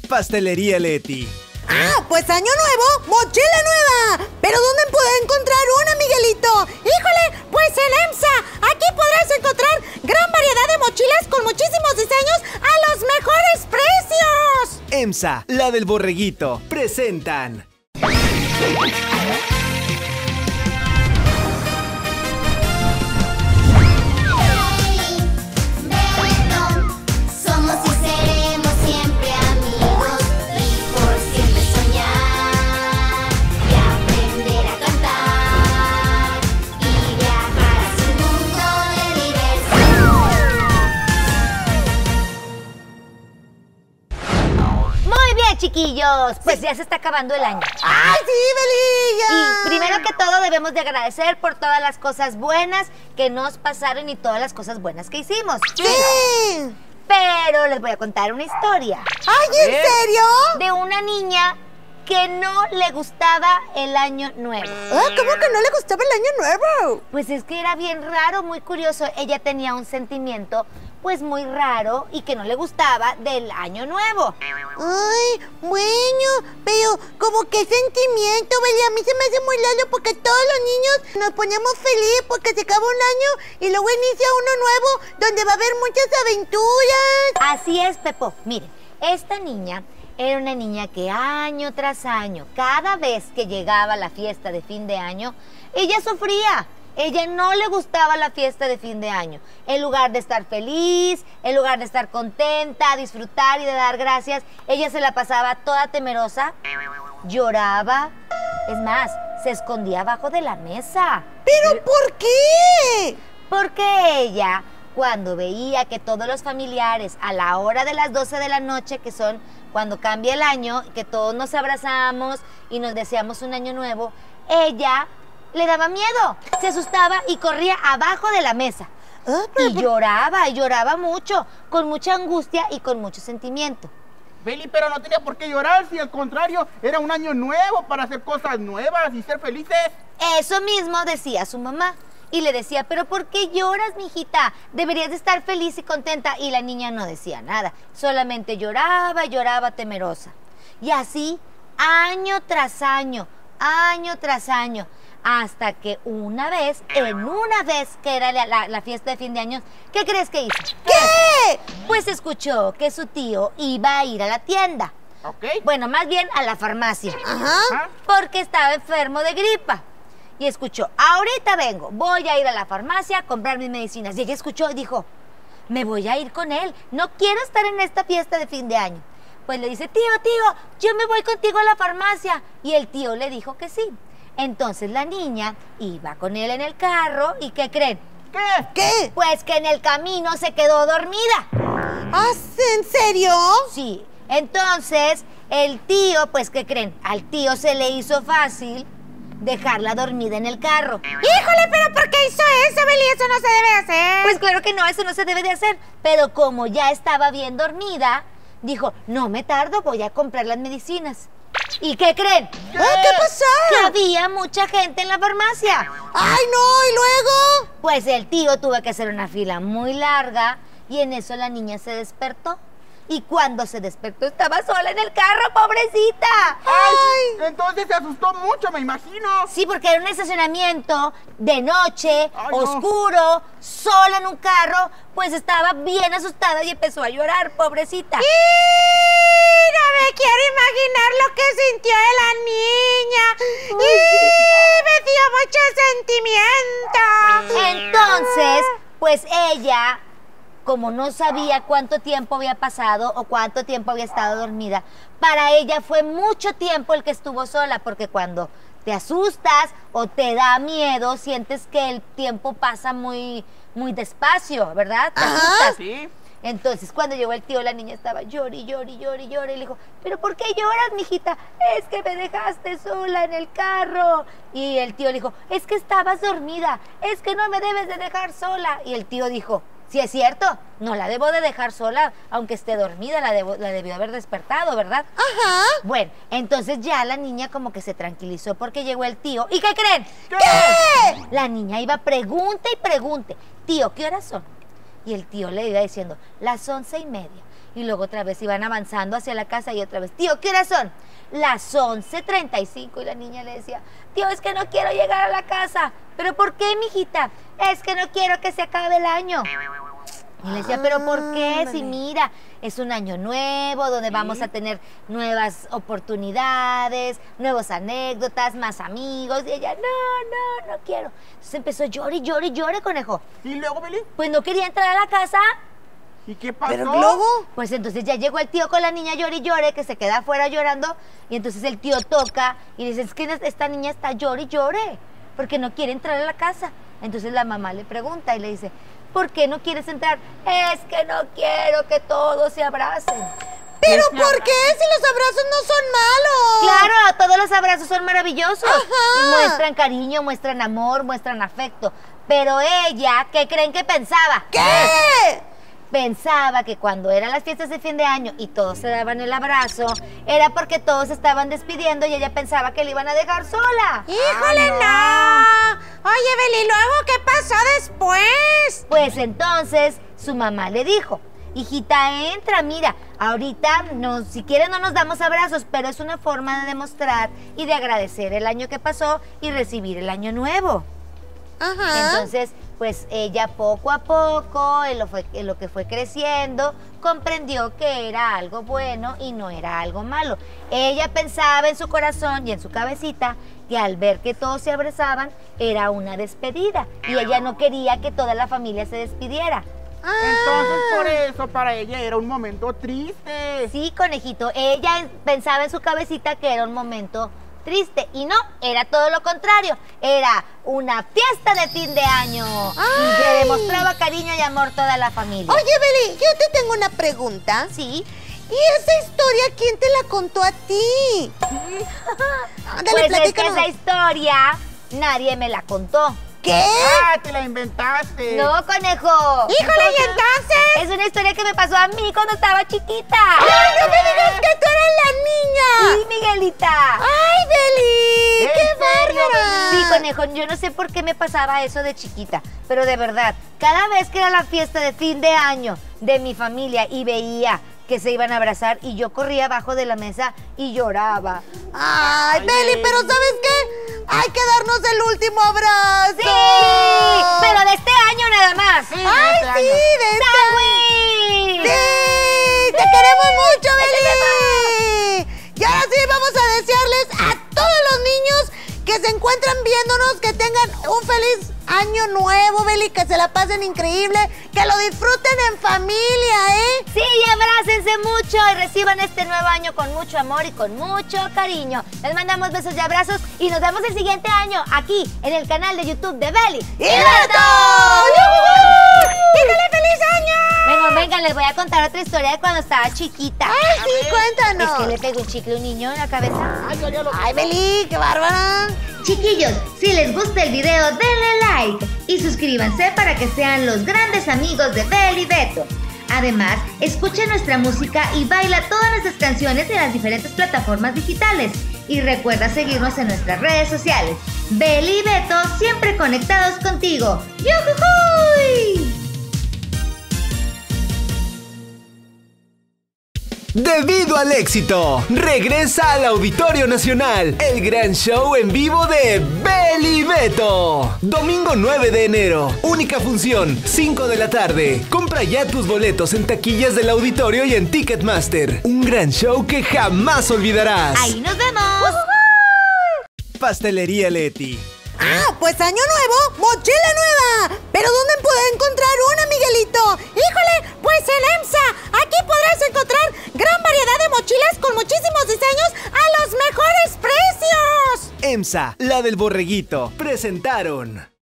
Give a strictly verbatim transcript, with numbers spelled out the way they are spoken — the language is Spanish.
Pastelería Leti. ¡Ah, pues año nuevo, mochila nueva! ¿Pero dónde puedo encontrar una, Miguelito? ¡Híjole! Pues en EMSA. Aquí podrás encontrar gran variedad de mochilas con muchísimos diseños a los mejores precios. EMSA, la del borreguito, presentan... Chiquillos, pues sí. Ya se está acabando el año. ¡Ay, sí, Beli! Ya. Y primero que todo debemos de agradecer por todas las cosas buenas que nos pasaron y todas las cosas buenas que hicimos. ¡Sí! Pero les voy a contar una historia. ¡Ay, en serio! De una niña que no le gustaba el año nuevo. Ah, ¿cómo que no le gustaba el año nuevo? Pues es que era bien raro, muy curioso. Ella tenía un sentimiento pues muy raro y que no le gustaba del año nuevo. Ay, bueno, pero como que sentimiento, Beli, a mí se me hace muy raro porque todos los niños nos ponemos felices porque se acaba un año y luego inicia uno nuevo donde va a haber muchas aventuras. Así es, Pepo. Miren, esta niña era una niña que año tras año, cada vez que llegaba la fiesta de fin de año, ella sufría. Ella no le gustaba la fiesta de fin de año. En lugar de estar feliz, en lugar de estar contenta, disfrutar y de dar gracias, ella se la pasaba toda temerosa, lloraba. Es más, se escondía abajo de la mesa. ¿Pero por qué? Porque ella, cuando veía que todos los familiares a la hora de las doce de la noche, que son cuando cambia el año, que todos nos abrazamos y nos deseamos un año nuevo, ella le daba miedo, se asustaba y corría abajo de la mesa. Ah, pero... Y lloraba, y lloraba mucho, con mucha angustia y con mucho sentimiento. Beli, pero no tenía por qué llorar, si al contrario, era un año nuevo para hacer cosas nuevas y ser felices. Eso mismo decía su mamá. Y le decía, ¿pero por qué lloras, mijita? Deberías de estar feliz y contenta. Y la niña no decía nada, solamente lloraba y lloraba temerosa. Y así, año tras año, año tras año, hasta que una vez, en una vez que era la, la, la fiesta de fin de año, ¿qué crees que hizo? ¿Qué? Pues escuchó que su tío iba a ir a la tienda. Ok. Bueno, más bien a la farmacia. Ajá. Porque estaba enfermo de gripa. Y escuchó, ahorita vengo, voy a ir a la farmacia a comprar mis medicinas. Y ella escuchó y dijo, me voy a ir con él, no quiero estar en esta fiesta de fin de año. Pues le dice, tío, tío, yo me voy contigo a la farmacia. Y el tío le dijo que sí. Entonces la niña iba con él en el carro y ¿qué creen? ¿Qué? ¿Qué? Pues que en el camino se quedó dormida. ¿Ah, en serio? Sí, entonces el tío, pues ¿qué creen? Al tío se le hizo fácil dejarla dormida en el carro. Híjole, ¿pero por qué hizo eso, Beli? Eso no se debe hacer. Pues claro que no, eso no se debe de hacer. Pero como ya estaba bien dormida, dijo, no me tardo, voy a comprar las medicinas. ¿Y qué creen? ¿Qué? ¿Ah, qué pasó? Que había mucha gente en la farmacia. ¡Ay, no! ¿Y luego? Pues el tío tuvo que hacer una fila muy larga y en eso la niña se despertó. Y cuando se despertó estaba sola en el carro, pobrecita. ¡Ay! Entonces se asustó mucho, me imagino. Sí, porque era un estacionamiento de noche, Ay, no. oscuro, sola en un carro. Pues estaba bien asustada y empezó a llorar, pobrecita. ¡Y no me quiero imaginar lo que sintió la niña! ¡Y me dio mucho sentimiento! Entonces, pues ella, como no sabía cuánto tiempo había pasado o cuánto tiempo había estado dormida, para ella fue mucho tiempo el que estuvo sola, porque cuando te asustas o te da miedo, sientes que el tiempo pasa muy, muy despacio, ¿verdad? Te Ajá. asustas. Sí. Entonces, cuando llegó el tío, la niña estaba llori, llori, llori, llori. Y le dijo, ¿pero por qué lloras, mijita? Es que me dejaste sola en el carro. Y el tío le dijo, es que estabas dormida, es que no me debes de dejar sola. Y el tío dijo, sí es cierto, no la debo de dejar sola, aunque esté dormida, la, debo, la debió haber despertado, ¿verdad? Ajá. Bueno, entonces ya la niña como que se tranquilizó porque llegó el tío. ¿Y qué creen? ¿Qué? La niña iba pregunte y pregunte, tío, ¿qué horas son? Y el tío le iba diciendo, las once y media. Y luego otra vez iban avanzando hacia la casa y otra vez, tío, ¿qué horas son? Las once treinta y cinco. Y la niña le decía, tío, es que no quiero llegar a la casa. ¿Pero por qué, mijita? Es que no quiero que se acabe el año. Y le decía, ¿pero por qué? Si mira, es un año nuevo, donde vamos a tener nuevas oportunidades, nuevas anécdotas, más amigos. Y ella, no, no, no quiero. Entonces empezó llore, llore, llore, conejo. ¿Y luego, Beli? Pues no quería entrar a la casa. ¿Y qué pasó? ¿Pero luego? Pues entonces ya llegó el tío con la niña llore y llore, que se queda afuera llorando. Y entonces el tío toca y dice, es que esta niña está llore y llore, porque no quiere entrar a la casa. Entonces la mamá le pregunta y le dice, ¿por qué no quieres entrar? Es que no quiero que todos se abracen. ¿Pero por qué? Si los abrazos no son malos. Claro, todos los abrazos son maravillosos. Ajá. Muestran cariño, muestran amor, muestran afecto. Pero ella, ¿qué creen que pensaba? ¿Qué? Pensaba que cuando eran las fiestas de fin de año y todos se daban el abrazo, era porque todos se estaban despidiendo y ella pensaba que le iban a dejar sola. ¡Híjole, Ah, no! Oye, Beli, ¿luego qué pasó después? Pues entonces su mamá le dijo, hijita, entra, mira, ahorita no, si quieres no nos damos abrazos, pero es una forma de demostrar y de agradecer el año que pasó y recibir el año nuevo. Ajá. Entonces, pues ella poco a poco, en lo, fue, en lo que fue creciendo, comprendió que era algo bueno y no era algo malo. Ella pensaba en su corazón y en su cabecita que al ver que todos se abrazaban era una despedida y ella no quería que toda la familia se despidiera. Entonces, por eso, para ella era un momento triste. Sí, conejito, ella pensaba en su cabecita que era un momento triste y no, era todo lo contrario, era una fiesta de fin de año. ¡Ay! Y le demostraba cariño y amor toda la familia. Oye, Beli, yo te tengo una pregunta. Sí. ¿Y esa historia quién te la contó a ti? Ándale, Pues es que platícanos. esa historia nadie me la contó. ¿Qué? Ah, te la inventaste. No, conejo. ¡Híjole, y entonces! Es una historia que me pasó a mí cuando estaba chiquita. ¡Ay, no me digas que tú eres la niña! Sí, Miguelita. ¡Ay, Beli! ¿En ¡Qué serio, bárbara! Sí, conejo, yo no sé por qué me pasaba eso de chiquita, pero de verdad, cada vez que era la fiesta de fin de año de mi familia y veía que se iban a abrazar y yo corría abajo de la mesa y lloraba. Ay, Ay, Beli, Beli. pero ¿sabes qué? Hay que darnos el último abrazo. ¡Sí! Pero de este año nada más. Sí, ¡Ay, este sí! año. De este ¡Sándwich! ¡Sí! ¡Te queremos mucho, Beli! Y ahora sí vamos a desearles a todos los niños que se encuentran viéndonos que tengan un feliz año nuevo, Beli, que se la pasen increíble, que lo disfruten en familia, ¿eh? Sí, y abrácense mucho y reciban este nuevo año con mucho amor y con mucho cariño. Les mandamos besos y abrazos y nos vemos el siguiente año aquí en el canal de YouTube de Beli ¡Y Beto! ¡Yujú! ¡Híjole, feliz año! Vengan, vengan, les voy a contar otra historia de cuando estaba chiquita. ¡Ay, sí, Es cuéntanos! que le pegó un chicle a un niño en la cabeza. Ay, ya, ya lo... ¡Ay, Beli, qué bárbara! Chiquillos, si les gusta el video, denle like y suscríbanse para que sean los grandes amigos de Beli y Beto. Además, escucha nuestra música y baila todas nuestras canciones en las diferentes plataformas digitales. Y recuerda seguirnos en nuestras redes sociales. Beli y Beto siempre conectados contigo. ¡Yujujuy! Debido al éxito, regresa al Auditorio Nacional, el gran show en vivo de Beli y Beto. Domingo nueve de enero, única función, cinco de la tarde. Compra ya tus boletos en taquillas del auditorio y en Ticketmaster. Un gran show que jamás olvidarás. ¡Ahí nos vemos! Pastelería Leti. Ah, pues año nuevo, mochila nueva. ¿Pero dónde puedo encontrar una, Miguelito? Híjole, pues en EMSA. Aquí podrás encontrar gran variedad de mochilas con muchísimos diseños a los mejores precios. EMSA, la del borreguito. Presentaron.